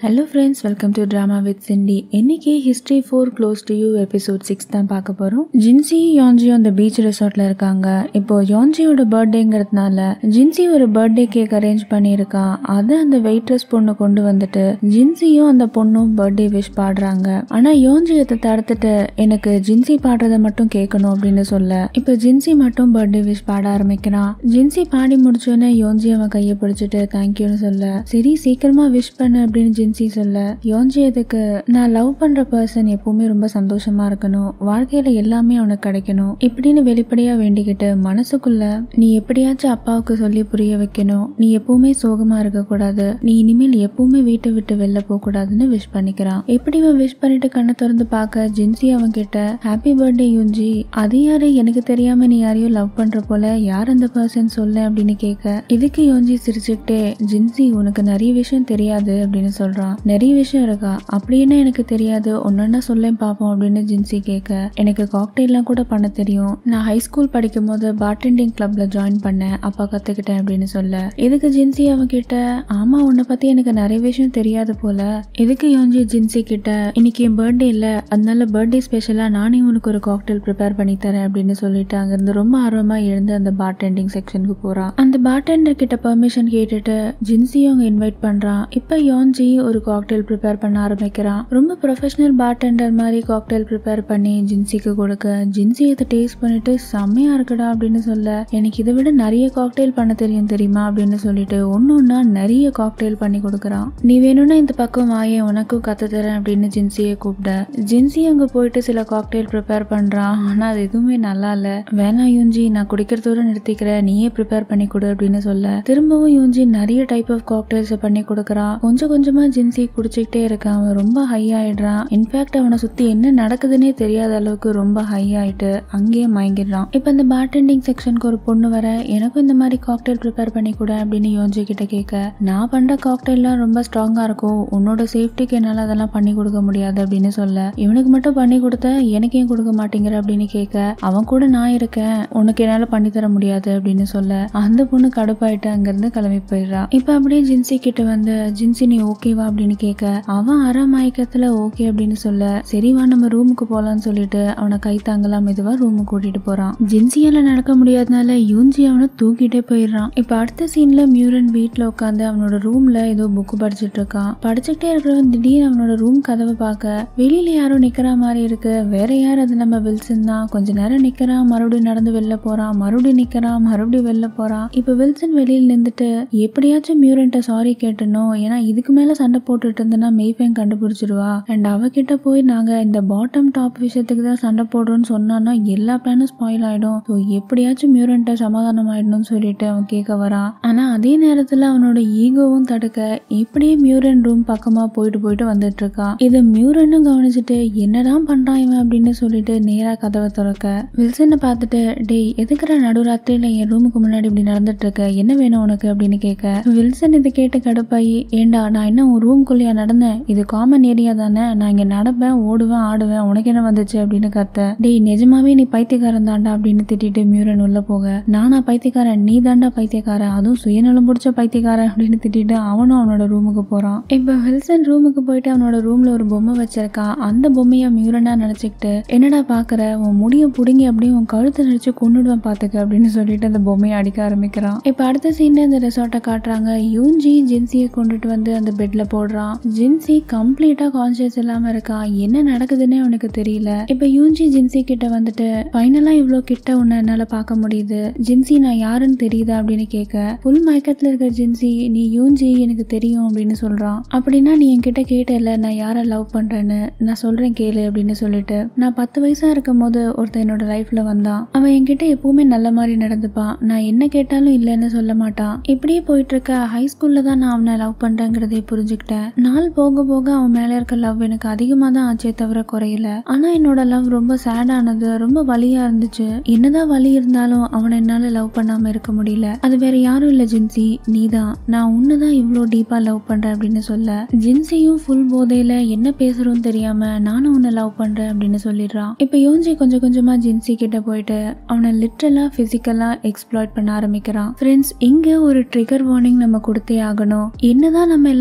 Hello friends, welcome to drama with Cindy. இன்னைக்கு History 4 Close to You episode 6 தான் பார்க்க போகிறோம். ஜின்சி யோன்ஜியும் அந்த பீச் ரிசார்ட்ல இருக்காங்க. இப்போ யோன்ஜியோட பர்த்டேங்கிறதுனால ஜின்சி ஒரு பர்த்டே கேக் அரேஞ்ச் பண்ணியிருக்கா. அதை அந்த வெயிட்ரஸ் பொண்ணு கொண்டு வந்துட்டு ஜின்சியும் அந்த பொண்ணும் பர்த்டே விஷ் பாடுறாங்க. ஆனால் யோன்ஜி அதை தடுத்துட்டு எனக்கு ஜின்சி பாடுறதை மட்டும் கேட்கணும் அப்படின்னு சொல்ல இப்போ ஜின்சி மட்டும் பர்த்டே விஷ் பாட ஆரம்பிக்கிறான். ஜின்சி பாடி முடிச்சோன்னே யோன்ஜி அவன் கையை பிடிச்சிட்டு தேங்க்யூன்னு சொல்ல சரி சீக்கிரமா விஷ் பண்ணு அப்படின்னு ஜின்சி சொல்ல யோன்ஜி அதுக்கு நான் லவ் பண்ற பர்சன் எப்பவுமே ரொம்ப சந்தோஷமா இருக்கணும், வாழ்க்கையில எல்லாமே அவனுக்கு கிடைக்கணும் இப்படின்னு வெளிப்படையா வேண்டிக்கிட்டு மனசுக்குள்ள நீ எப்படியாச்சும் அப்பாவுக்கு சொல்லி புரிய வைக்கணும், நீ எப்பவுமே சோகமா இருக்க கூடாது, நீ இனிமேல் எப்பவுமே வீட்டை விட்டு வெளில போக கூடாதுன்னு விஷ் பண்ணிக்கிறான். எப்படி அவன் விஷ் பண்ணிட்டு கண்ணை திறந்து பார்க்க ஜின்சி அவன் கிட்ட ஹாப்பி பர்த்டே யோன்ஜி, அது யாரு, எனக்கு தெரியாம நீ யாரையும் லவ் பண்ற போல, யார் அந்த பர்சன் சொல்ல அப்படின்னு கேட்க இதுக்கு யோன்ஜி சிரிச்சுக்கிட்டே ஜின்சி உனக்கு நிறைய விஷயம் தெரியாது அப்படின்னு சொல்றான். நிறைய விஷயம் இருக்கா, அப்படின்னு எனக்கு தெரியாது, ஒன்னொன்னா சொல்ல பாப்போம் அப்படின்னு ஜின்சி கேட்க எனக்கு காக்டெயில்லாம் கூட பண்ண தெரியும், நான் ஹை ஸ்கூல் படிக்கும் போது பார்டெண்டிங் கிளப்ல ஜாயின் பண்ணேன், அப்பா கத்துக்கிட்டேன் அப்படின்னு சொல்ல இதுக்கு ஜின்சி அவன் கிட்ட ஆமா உன்னை பத்தி எனக்கு நிறைய விஷயம் தெரியாது போல. இதுக்கு யோன்ஜி ஜின்சி கிட்ட இன்னைக்கு என் பர்த்டே இல்ல, அதனால பர்த்டே ஸ்பெஷலா நானே உனக்கு ஒரு காக்டெயில் ப்ரிப்பேர் பண்ணி தரேன் அப்படின்னு சொல்லிட்டு அங்கிருந்து ரொம்ப ஆர்வமா எழுந்து அந்த பார்டெண்டிங் செக்ஷனுக்கு போறான். அந்த பார்டெண்டர் கிட்ட பெர்மிஷன் கேட்டுட்டு ஜின்சி அவங்க இன்வைட் பண்றான். இப்ப யோன்ஜி ஒரு காக்டெயில் ப்ரிப்பேர் பண்ண ஆரம்பிக்கிறான். ரொம்ப ப்ரொஃபஷனல் பார்டெண்டர் மாதிரி காக்டெயில் ப்ரிப்பேர் பண்ணி ஜின்சிக்கு கொடுக்க ஜின்சி அதை டேஸ்ட் பண்ணிட்டு செம்மையா இருக்குடா அப்படின்னு சொல்ல எனக்கு இதை விட நிறைய காக்டெயில் பண்ண தெரியும் தெரியுமா அப்படின்னு சொல்லிட்டு ஒன்னொன்னா நிறைய காக்டெயில் பண்ணி கொடுக்குறான். நீ வேணும்னா இந்த பக்கம் வாயே உனக்கும் கத்து தரேன் அப்படின்னு ஜின்சியை கூப்பிட ஜின்சி அங்க போயிட்டு சில காக்டெயில் ப்ரிப்பேர் பண்றான். ஆனா அது எதுவுமே நல்லா இல்ல, வேணா யூன்ஜி நான் குடிக்கிறதோட நிறுத்திக்கிறேன், நீயே ப்ரிப்பேர் பண்ணி கொடு அப்படின்னு சொல்ல திரும்பவும் யூன்ஜி நிறைய டைப் ஆஃப் காக்டெயில்ஸ் பண்ணி கொடுக்குறான். கொஞ்சம் கொஞ்சமா ஜின்சி குடிச்சுக்கிட்டே இருக்கான். அவன் ரொம்ப ஹை ஆயிடுறான். இன்ஃபேக்ட் அவனை சுத்தி என்ன நடக்குதுன்னே தெரியாத அளவுக்கு ரொம்ப ஹை ஆயிட்டு அங்கேயே மயங்கிடுறான். இப்ப இந்த பார்டெண்டிங் செக்ஷனுக்கு ஒரு பொண்ணு வர எனக்கும் இந்த மாதிரி காக்டெயில் ப்ரிப்பேர் பண்ணி கூட அப்படின்னு யோன்ஜி கிட்ட கேட்க நான் பண்ற காக்டெயில்லாம் ரொம்ப ஸ்ட்ராங்கா இருக்கும், உன்னோட சேஃப்டிக்கு என்னால அதெல்லாம் பண்ணி கொடுக்க முடியாது அப்படின்னு சொல்ல இவனுக்கு மட்டும் பண்ணி கொடுத்த எனக்கு ஏன் கொடுக்க மாட்டேங்கிற அப்படின்னு கேட்க அவன் கூட நான் இருக்கேன், உனக்கு என்னால பண்ணி தர முடியாது அப்படின்னு சொல்ல அந்த பொண்ணு கடுப்பாயிட்டு அங்கிருந்து கிளம்பி போயிடுறா. இப்ப அப்படியே ஜின்சி கிட்ட வந்து ஜின்சி நீ ஓகேவா அப்படின்னு கேட்க அவன் மயக்கத்துல ஓகே அப்படின்னு சொல்ல சரிவா நம்ம ரூமுக்கு போலான்னு சொல்லிட்டு அவனை கை தாங்கலாம் மெதுவா ரூமுக்கு கூட்டிட்டு போறான். ஜின்சியால நடக்க முடியாதனால யூன்ஜி அவனை தூக்கிட்டே போயிடுறான். இப்ப அடுத்த சீன்ல மியூரன் வீட்டுல உட்காந்து அவனோட ரூம்ல ஏதோ புக் படிச்சுட்டு இருக்கான். படிச்சுட்டே இருக்கிறவன் திடீர்னு அவனோட ரூம் கதவை பார்க்க வெளியில யாரோ நிக்கிற மாதிரி இருக்கு, வேற யார், அது நம்ம வில்சன் தான். கொஞ்ச நேரம் நிக்கிறான், மறுபடியும் நடந்து வெளில போறான், மறுபடியும் நிக்கிறான், மறுபடியும் வெளில போறான். இப்ப வில்சன் வெளியில நின்றுட்டு எப்படியாச்சும் மியூரன்ட்ட சாரி கேட்டணும், ஏன்னா இதுக்கு மேல சண்டை போட்டுட்டு இருந்தேன்னா மெய்ஃபேங் கண்டுபிடிச்சிருவா, அண்ட் அவகிட்ட போய் நாங்க இந்த பாட்டம் டாப் விஷயத்துக்கு தான் சண்டை போடுறோம்னு சொன்னான்னா எல்லா பிளானும் ஸ்பாயில் ஆயிடும், ஸோ எப்படியாச்சும் மியூரன்ட்ட சமாதானம் ஆயிடணும்னு சொல்லிட்டு அவன் கேட்க வரான். ஆனா அதே நேரத்துல அவனோட ஈகோவும் தடுக்க இப்படியே மியூரன் ரூம் பக்கமா போயிட்டு வந்துட்டு இருக்கான். இதை மியூரனும் கவனிச்சுட்டு என்னதான் பண்றான் இவன் அப்படின்னு சொல்லிட்டு நேரா கதவை திறக்க வில்சனை பார்த்துட்டு டேய் எதுக்குற நடுராத்திரியில என் ரூமுக்கு முன்னாடி இப்படி நடந்துட்டு இருக்க, என்ன வேணும் உனக்கு அப்படின்னு கேட்க வில்சன் இதை கேட்டு கடுப்பாயி ஏண்டா நான் என்ன உன் ரூம்குள்ளேயா நடந்தேன், இது காமன் ஏரியா தானே, நான் இங்க நடப்பேன் ஓடுவேன் ஆடுவேன், உனக்கு என்ன வந்துச்சு அப்படின்னு கத்த டேய் நிஜமாவே நீ பைத்தியக்காரன் தாண்டா அப்படின்னு திட்டிட்டு மியூரன் உள்ள போக நானா பைத்தியக்காரன், நீ தாண்டா பைத்தியக்காரன், அதுவும் சுயநலம் பிடிச்ச பைத்தியக்காரன் அப்படின்னு திட்டிட்டு அவனும் அவனோட ரூமுக்கு போறான். இப்ப வில்சன் ரூமுக்கு போயிட்டு அவனோட ரூம்ல ஒரு பொம்மை வச்சிருக்கான். அந்த பொம்மைய மியூரனா நினைச்சுக்கிட்டு என்னடா பாக்குற, உன் முடிய புடுங்கி அப்படியே உன் கழுத்தை நினைச்சு கொன்னுடுவேன் பாத்துக்க அப்படின்னு சொல்லிட்டு அந்த பொம்மையை அடிக்க ஆரம்பிக்கிறான். இப்ப அடுத்த சீன்ல இந்த ரெசார்ட்டை காட்டுறாங்க. யூன்ஜி ஜின்சியை கொண்டுட்டு வந்து அந்த பெட்ல போடுறான். ஜின்சி கம்ப்ளீட்டா கான்சியஸ் இல்லாம இருக்கா, என்ன நடக்குதுன்னே உனக்கு தெரியல. இப்ப யூன்ஜி ஜின்சி கிட்ட வந்துட்டு ஃபைனலா இவ்ளோ கிட்ட உன்னை என்னால பார்க்க முடியுது, ஜின்சி நான் யாருன்னு தெரியுதா அப்படின்னு கேட்க புல் மயக்கத்துல இருக்க ஜின்சி நீ யூன்ஜி எனக்கு தெரியும் அப்படின்னு சொல்றான். அப்படின்னா நீ என்கிட்ட கேட்டல நான் யார லவ் பண்றேன்னு, நான் சொல்றேன் கேளு அப்படின்னு சொல்லிட்டு நான் 10 வயசா இருக்கும் போது ஒருத்தன் என்னோட லைஃப்ல வந்தான், அவன் என்கிட்ட எப்பவுமே நல்ல மாதிரி நடந்துப்பான், நான் என்ன கேட்டாலும் இல்லைன்னு சொல்ல மாட்டான், இப்படியே போயிட்டு இருக்க ஹை ஸ்கூல்ல தான் நான் அவனை லவ் பண்றேங்கிறதே புரிஞ்சுக்கிட்டேன். நாள் போக போக அவன் மேல இருக்க லவ் எனக்கு அதிகமா தான் ஆச்சே தவிர குறையல. ஆனா என்னோட லவ் ரொம்ப சேடானது, ரொம்ப வலியா இருந்துச்சு, என்னதான் வலி இருந்தாலும் அவனை என்னால லவ் பண்ணாம இருக்க முடியல, அது வேற யாரும் இல்ல ஜின்சி நீதான், நான் உன்னதான் இவ்வளோ டீப்பா லவ் பண்றேன் அப்படின்னு சொல்ல ஜின்சியும் ஃபுல் போதையில என்ன பேசுறோம் தெரியாம நானும் உன்னை லவ் பண்றேன் அப்படின்னு சொல்லிடுறான். இப்ப யோன்ஜி கொஞ்சம் கொஞ்சமா ஜின்சி கிட்ட போயிட்டு அவனை லிட்டரலா பிசிக்கலா எக்ஸ்ப்ளாய்ட் பண்ண ஆரம்பிக்கிறான். ஃப்ரெண்ட்ஸ், இங்க ஒரு ட்ரிகர் வார்னிங் நம்ம கொடுத்தே ஆகணும். என்னதான் நம்ம எல்லாருக்கும் பி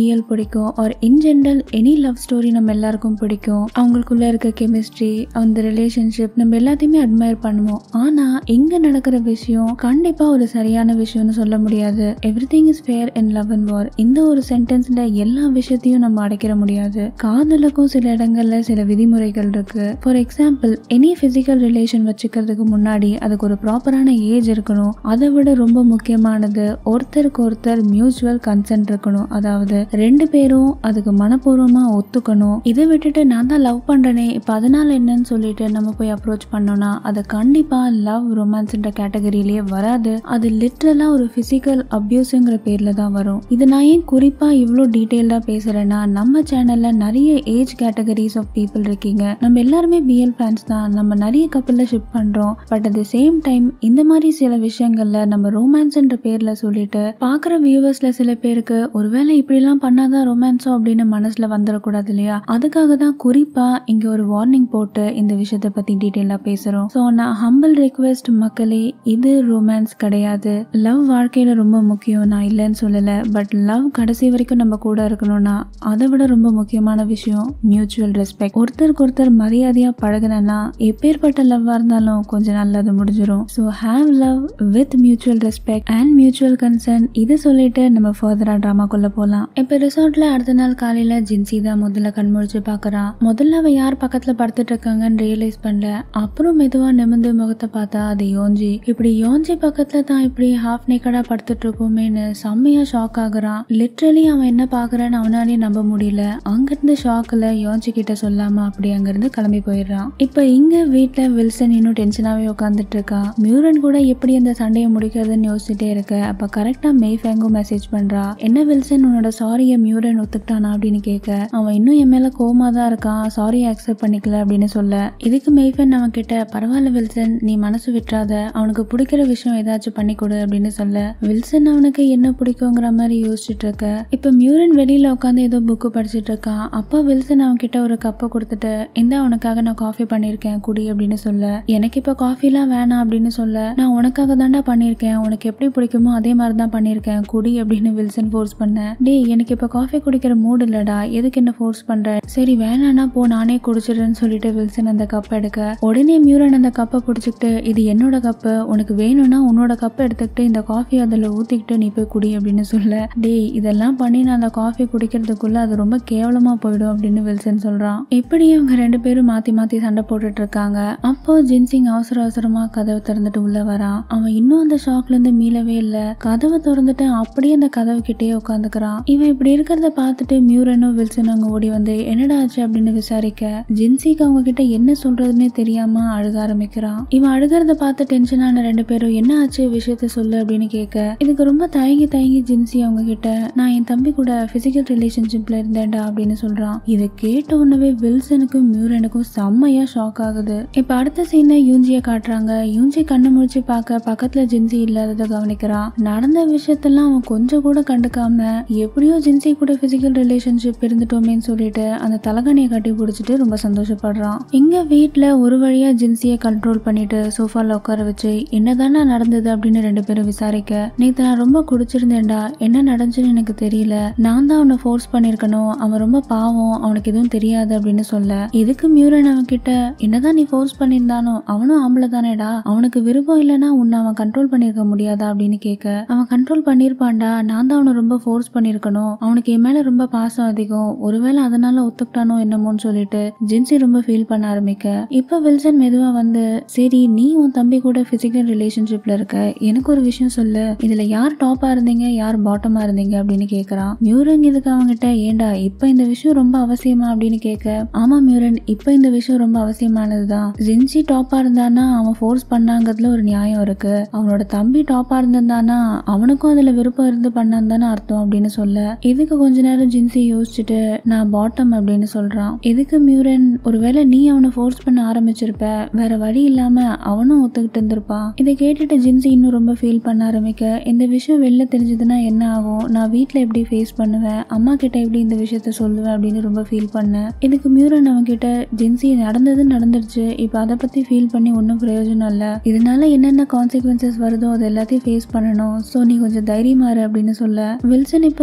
பிஎல் பிடிக்கும் or in general any love story நம்ம எல்லாருக்கும் பிடிக்கும். அவங்களுக்குள்ள இருக்க கெமிஸ்ட்ரி, அந்த ரிலேஷன்ஷிப் நம்ம எல்லாத்தையுமே அட்மையர் பண்ணுவோம். ஆனா இங்க நடக்கிற விஷயம் கண்டிப்பா ஒரு சரியான விஷயம்னு சொல்ல முடியாது. Everything is fair in love and war. இந்த ஒரு சென்டென்ஸ்ல எல்லா விஷயத்தையும் நம்ம அடைக்கிற முடியாது. காதலுக்கும் சில இடங்கள்ல சில விதிமுறைகள் இருக்கு. For example, any physical relation வச்சுக்கிறதுக்கு முன்னாடி அதுக்கு ஒரு ப்ராப்பரான ஏஜ் இருக்கணும். அதை விட ரொம்ப முக்கியமானது ஒருத்தருக்கு ஒருத்தர் மியூச்சுவல் கன்சென்ட் இருக்கணும். அதாவது ரெண்டு பேரும் அதுக்கு மனப்பூர்வமா ஒத்துக்கணும். இதை விட்டுட்டு நான் தான் லவ் பண்றேனே இப்ப அதனால என்னன்னு சொல்லிட்டு நம்ம போய் அப்ரோச் பண்ணோம்னா அது கண்டிப்பா லவ் ரொமான்ஸ்ன்ற கேட்டகரியிலேயே வராது. அது லிட்டரலா ஒரு பிசிக்கல் அபியூஸ்ங்கிற பேர்ல தான் வரும். இது நான் ஏன் குறிப்பா இவ்வளோ டீடைல்டா பேசுறேன்னா, நம்ம சேனல்ல நிறைய ஏஜ் கேட்டகரிஸ் ஆஃப் பீப்புள் இருக்கீங்க. நம்ம எல்லாருமே பிஎல் ஃபேன்ஸ் தான். நம்ம நிறைய கப்பல்ல ஷிப் பண்றோம். But at the same time இந்த மாதிரி சில விஷயங்கள்ல நம்ம ரொமான்ஸ்ன்ற பேர்ல சொல்லிட்டு பாக்குற வியூவர்ஸ்ல சில பேருக்கு ஒருவேளை இப்படி எல்லாம் பண்ணாதான் ரொமான்ஸோ அப்படின்னு மனசுல வந்துடக்கூடாது இல்லையா? அதுக்காக தான் குறிப்பா இங்க ஒரு வார்னிங் போட்டு இந்த விஷயத்த பத்தி டீடைலா பேசுறோம். சோ நான் ஹம்பிள் ரெக்வெஸ்ட் மக்களே, இது ரொமான்ஸ் கிடையாது. லவ் வாழ்க்கையில ரொம்ப முக்கியம், நான் இல்லைன்னு சொல்லல. பட் லவ் கடைசி வரைக்கும் நம்ம கூட இருக்கணும்னா அதை விட ரொம்ப முக்கியமான விஷயம் மியூச்சுவல் ரெஸ்பெக்ட். ஒருத்தருக்கு ஒருத்தர் மரியாதையா பழகுனா எப்பேற்பட்ட லவ்வா இருந்தாலும் கொஞ்சம் நல்லது முடிஞ்சிடும். So have love with mutual respect and mutual concern. இது சொல்லிட்டு நம்ம ஃபர்தரா டிராமாக்குள்ள போலாம். இப்ப ரிசார்ட்ல அடுத்த நாள் காலையில ஜின்சி தான் முதல்ல கண்முழிச்சு பாக்குறான். முதல்ல அவ யார் பக்கத்துல படுத்துட்டு இருக்காங்கன்னு ரியலைஸ் பண்ணல. அப்புறம் மெதுவா நிமிந்து முகத்தை பார்த்தா அது யோஞ்சி. இப்படி யோஞ்சி பக்கத்துல தான் இப்படி ஹாஃப் நேக்கடா படுத்துட்டு இருக்கோமேன்னு செம்மையா ஷாக் ஆகுறான். லிட்ரலி அவன் என்ன பாக்குறான்னு அவனாலே நம்ப முடியல. அங்கிருந்து ஷாக்ல யோஞ்சி கிட்ட சொல்லாம அப்படி அங்கிருந்து கிளம்பி போயிடுறான். இப்ப இங்க வீட்டுல வில்சன் இன்னும் டென்ஷனாவே உட்காந்துட்டு இருக்கான். மியூரன் கூட எப்படி அந்த சண்டையை முடிக்கிறதுன்னு யோசிச்சுட்டே இருக்க. அப்ப கரெக்டா மெய்ஃபேங்கும் மெசேஜ் பண்றா. என்ன வில்சன், உன்னோட சாரிய மியூரன் ஒத்துக்கிட்டானா அப்படின்னு கேட்க, அவன் இன்னும் என் மேல கோவமா தான் இருக்கான், சாரியை அக்செப்ட் பண்ணிக்கல அப்படின்னு சொல்ல, இதுக்கு மெய்ஃபேன் அவன் கிட்ட பரவாயில்ல வில்சன், நீ மனசு விட்டுறாத, அவனுக்கு பிடிக்கிற விஷயம் ஏதாச்சும் பண்ணி கொடு அப்படின்னு சொல்ல, வில்சன் அவனுக்கு என்ன பிடிக்குங்கிற மாதிரி யோசிச்சுட்டு இருக்க. இப்ப மியூரன் வெளியில உட்காந்து ஏதோ புக்கு படிச்சுட்டு இருக்கான். அப்பா வில்சன் அவன் கிட்ட ஒரு கப்பை கொடுத்துட்டு, இந்த உனக்காக நான் காஃபி பண்ணிருக்கேன் குடி அப்படின்னு சொல்ல, எனக்கு இப்ப காஃபி எல்லாம் வேணாம் அப்படின்னு சொல்ல, நான் உனக்காக தாண்டா பண்ணிருக்கேன், உனக்கு எப்படி பிடிக்குமோ அதே மாதிரிதான் பண்ணிருக்கேன் குடி அப்படின்னு வில்சன் ஃபோர்ஸ் பண்ண. டேய், எனக்கு இப்ப காஃபி குடிக்கிற மூட் இல்லடா, எதுக்கு என்ன ஃபோர்ஸ் பண்ற, சரி வேணானா போ, நானே குடிச்சிடுறேன்னு சொல்லிட்டு வில்சன் அந்த கப் எடுக்க, உடனே மியூரன் அந்த கப்பை பிடிச்சிக்கிட்டு, இது என்னோட கப்பு, உனக்கு வேணும்னா உன்னோட கப்பை எடுத்துக்கிட்டு இந்த காஃபி அதுல ஊத்திக்கிட்டு நீ போய் குடி அப்படின்னு சொல்ல, டேய் இதெல்லாம் பண்ணி நான் அந்த காஃபி குடிக்கிறதுக்குள்ள அது ரொம்ப கேவலமா போயிடும் அப்படின்னு வில்சன் சொல்றான். இப்படி அவங்க ரெண்டு பேரும் மாத்தி மாத்தி சண்டை போட்டுட்டு இருக்காங்க. அப்போ ஜின்சிங் அவசர அவசரமா கதவை திறந்துட்டு உள்ள வரான். அவன் இன்னும் அந்த ஷாக்ல இருந்து மீளவே இல்ல. கதவை திறந்துட்டு அப்படியே அந்த கதவு கிட்டே உட்காந்துக்கிறான். இவன் இப்படி இருக்கிறத பார்த்துட்டு மியூரனும் வில்சன் அங்க ஓடி வந்து என்னடா ஆச்சு அப்படின்னு விசாரிக்க, ஜின்சிக்கு அவங்க கிட்ட என்ன சொல்றதுன்னே தெரியாம அழுக ஆரம்பிக்கிறான். இவன் அழுகிறத பார்த்து டென்ஷனான ரெண்டு பேரும் என்ன ஆச்சு விஷயத்த சொல்லு அப்படின்னு கேட்க, இதுக்கு ரொம்ப தயங்கி தயங்கி ஜின்சி அவங்க கிட்ட, நான் என் தம்பி கூட பிசிக்கல் ரிலேஷன்ஷிப்ல இருந்தேன்டா அப்படின்னு சொல்றான். இதை கேட்ட உடனே வில்சனுக்கும் மியூரனுக்கும் செம்மையா ஷாக் ஆகுது. இப்ப அடுத்த சீனை யூஞ்சிய காட்டுறாங்க. யூஞ்சி கண்ணு முடிச்சு பார்க்க பக்கத்துல ஜின்சி இல்லாததை கவனிக்கிறான். நடந்த விஷயத்தெல்லாம் அவன் கொஞ்சம் கூட கண்டுக்காம எப்படியோ ஜின்சி கூட பிசிக்கல் ரிலேஷன்ஷிப் இருந்துட்டோமேன்னு சொல்லிட்டு அந்த தலகாணியை கட்டி பிடிச்சிட்டு ரொம்ப சந்தோஷப்படுறான். இங்க வீட்டுல ஒரு வழியா ஜின்சியை கண்ட்ரோல் பண்ணிட்டு சோஃபால உட்கார வச்சு என்னதானா நடந்தது அப்படின்னு ரெண்டு பேரும் விசாரிக்க, நேத்து நான் ரொம்ப குடிச்சிருந்தேன்டா, என்ன நடந்துச்சுன்னு எனக்கு தெரியல, நான் தான் அவனை ஃபோர்ஸ் பண்ணிருக்கணும், அவன் ரொம்ப பாவம், அவனுக்கு எதுவும் தெரியாது அப்படின்னு சொல்ல, இதுக்கு மியூரன் அவன் கிட்ட, என்னதான் நீ ஃபோர்ஸ் பண்ணிருந்தானோ அவனும் ஆம்பளை தானேடா, அவனுக்கு விருப்பம் இல்லைன்னா உன்னை அவன் கண்ட்ரோல் பண்ணிருக்க முடியாதா அப்படின்னு கேட்க, அவன் கண்ட்ரோல் பண்ணிருப்பான்டா, நான் தான் அவனை ரொம்ப ஃபோர்ஸ் பண்ணிருக்கணும், அவனுக்கு என் மேல ரொம்ப பாசம் அதிகம், ஒருவேளை அதனால ஒத்துக்கிட்டானோ என்னமோன்னு சொல்லிட்டு ஜின்சி ரொம்ப ஃபீல் பண்ண ஆரம்பிக்க, இப்ப வில்சன் மெதுவா வந்து, சரி நீ உன் தம்பி கூட பிசிக்கல் ரிலேஷன்ஷிப்ல இருக்க, எனக்கு ஒரு விஷயம் சொல்லு, இதுல யார் டாப்பா இருந்தீங்க யார் பாட்டமா இருந்தீங்க அப்படின்னு கேக்குறான். மியூரன் இதுக்கு அவங்கிட்ட, ஏண்டா இப்ப இந்த விஷயம் ரொம்ப அவசியமா அப்படின்னு கேட்க, ஆமா மியூரன், இப்ப இந்த விஷயம் ரொம்ப அவசியமானதுதான், ஜின்சி டாப்பா இருந்தானா அவன் ஃபோர்ஸ் பண்ணாங்கிறதுல ஒரு நியாயம் இருக்கு, அவனோட தம்பி டாப்பா இருந்திருந்தானா அவனுக்கும் அதுல விருப்பம் இருந்து பண்ணான்னு தானே அர்த்தம் அப்படின்னு சொல்ல, இதுக்கு கொஞ்ச நேரம் ஜின்சி யோசிச்சுட்டு நான் பாட்டம் அப்படின்னு சொல்றான். இதுக்கு மியூரன், ஒருவேளை நீ அவனை ஃபோர்ஸ் பண்ண ஆரம்பிச்சிருப்ப, வேற வழி இல்லாம அவனும் ஒத்துக்கிட்டு இருந்திருப்பான். இதை கேட்டுட்டு ஜின்சி இன்னும் ரொம்ப ஃபீல் பண்ண ஆரம்பிக்க, இந்த விஷயம் வெளில தெரிஞ்சதுன்னா என்ன ஆகும், நான் வீட்டுல எப்படி ஃபேஸ் பண்ணுவேன், அம்மா கிட்ட எப்படி இந்த விஷயத்த சொல்லுவேன் அப்படின்னு ரொம்ப ஃபீல் பண்ண. இதுக்கு மியூரன் அவன் கிட்ட, ஜின்சி நடந்தது நடந்துருச்சு, இப்ப அதை பத்தி ஃபீல் பண்ணி ஒன்னும் பிரயோஜனம் இல்ல, இதனால என்னென்ன கான்சிக்வன்சஸ் வருதோ அது எல்லாத்தையும் ஃபேஸ் பண்ணணும், சோ நீ கொஞ்சம் தைரியமா இரு அப்படின்னு சொல்ல, வில்சன் இப்ப ஜின்சி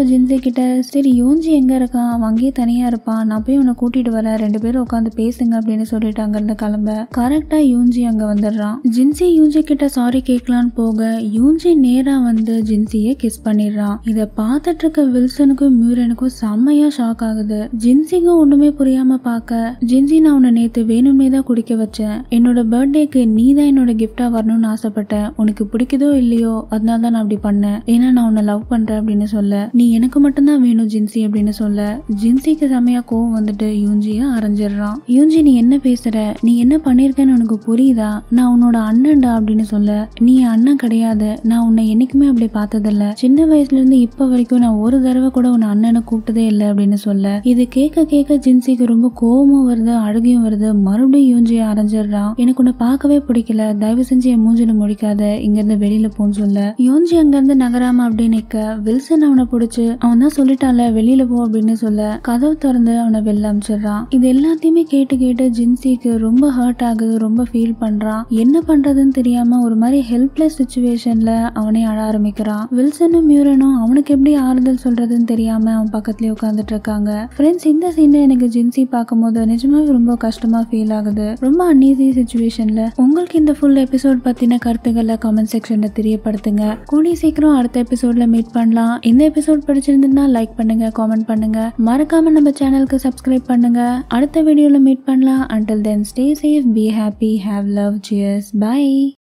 கிட்ட சரி யோன்ஜி எங்க இருக்கான், அவன் அங்கேயே தனியா இருப்பான், நான் போய் உன்னை கூட்டிட்டு வரேன், 2 பேரும் உட்காந்து பேசுங்க அப்படின்னு சொல்லிட்டு அங்க இருந்து கிளம்ப கரெக்டா யூன்ஜி அங்க வந்துடுறான். ஜின்சி யூன்ஜி கிட்ட சாரி கேட்கலான்னு போக யூன்ஜி நேரா வந்து ஜின்சிய கிஸ் பண்ணிடுறான். இத பார்த்துட்டு இருக்க வில்சனுக்கும் மியூரனுக்கும் செம்மையா ஷாக் ஆகுது. ஜின்சிக்கும் ஒண்ணுமே புரியாம பாக்க ஜின்சி நான் உன்னை நேத்து வேணும்னே தான் குடிக்க வச்சேன், என்னோட பர்த்டேக்கு நீ தான் என்னோட கிஃப்டா வரணும்னு ஆசைப்பட்டேன், உனக்கு பிடிக்குதோ இல்லையோ அதனால தான் நான் அப்படி பண்ணேன், ஏன்னா நான் உன்னை லவ் பண்றேன் அப்படின்னு சொல்ல நீ எனக்கு மட்டும்தான் வேணும் ஜின்சி அப்படின்னு சொல்ல ஜின்சிக்கு செமையா கோவம் வந்துட்டு யூன்ஜிய அரைஞ்சிடுறான். யூன்ஜி நீ என்ன பேசுற, நீ என்ன பண்ணிருக்கன்னு உனக்கு புரியுதா, நான் உன்னோட அண்ணன்டா அப்படின்னு சொல்ல நீ அண்ணன் கிடையாது, நான் உன்னை என்னைக்குமே அப்படி பார்த்ததில்ல, சின்ன வயசுல இருந்து இப்ப வரைக்கும் நான் ஒரு தடவை கூட உன்னை அண்ணனை கூப்பிட்டதே இல்லை அப்படின்னு சொல்ல இது கேட்க கேட்க ஜின்சிக்கு ரொம்ப கோவமும் வருது, அழுகையும் வருது. மறுபடியும் யூன்ஜிய அரைஞ்சிடுறான். எனக்கு உன்னை பார்க்கவே பிடிக்கல, தயவு செஞ்சு என் மூஞ்சில முடிக்காத, இங்க இருந்து வெளியில போன்னு சொல்ல யூன்ஜி அங்க இருந்து நகராம அப்படி நிக்க வில்சன் அவனை பிடிச்சு அவன் தான் சொல்லிட்டான்ல வெளியில போ அப்படின்னு சொல்ல கதவு திறந்து அவனை வெளில அமிச்சிடுறான். இது எல்லாத்தையுமே கேட்டு கேட்டு ஜின்சிக்கு ரொம்ப ஹர்ட் ஆகுது, ரொம்ப ஃபீல் பண்றான். என்ன பண்றதுன்னு தெரியாம ஒரு மாதிரி ஹெல்ப்லெஸ் சிச்சுவேஷன்ல அவனே அழ ஆரம்பிக்கிறான். வில்சனும் மியூரனும் அவனுக்கு எப்படி ஆறுதல் சொல்றதுன்னு தெரியாம அவன் பக்கத்துலயே உட்காந்துட்டு இருக்காங்க. ஃப்ரெண்ட்ஸ், இந்த சீன் எனக்கு ஜின்சி பார்க்கும்போது நிஜமாவே ரொம்ப கஷ்டமா ஃபீல் ஆகுது, ரொம்ப அன்ஈஸி சிச்சுவேஷன்ல. உங்களுக்கு இந்த ஃபுல் எபிசோட் பத்தின கருத்துக்களை கமெண்ட் செக்ஷன்ல தெரியப்படுத்துங்க. கூடிய சீக்கிரம் அடுத்த எபிசோட்ல மீட் பண்ணலாம். இந்த எபிசோட் பிடிச்சிருந்தா லைக் பண்ணுங்க, காமெண்ட் பண்ணுங்க, மறக்காம நம்ம சேனலுக்கு சப்ஸ்கிரைப் பண்ணுங்க. அடுத்த வீடியோல மீட் பண்ணலாம். Until then, stay safe, be happy, have love, cheers, bye.